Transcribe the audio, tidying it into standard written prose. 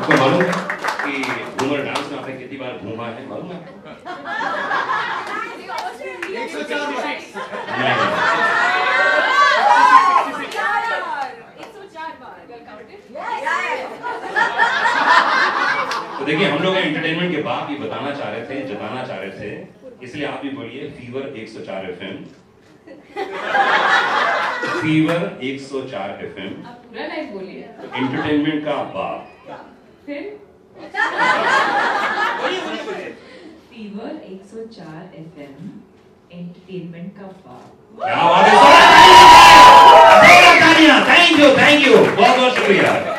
आपको मालूम है कि घूमर डांस में आपने कितनी बार घूमा है, मालूम है? 104 बार। तो देखिए, हम लोग एंटरटेनमेंट के बाद ये बताना चाह रहे थे, जताना चाह रहे थे, इसलिए आप भी बोलिए फीवर 104 FM। Fever 104 FM। आप पूरा लाइव बोलिए। एंटरटेनमेंट का बाप। फिर फीवर 104 FM एंटरटेनमेंट का बाप। क्या बात है, थैंक यू, बहुत बहुत शुक्रिया।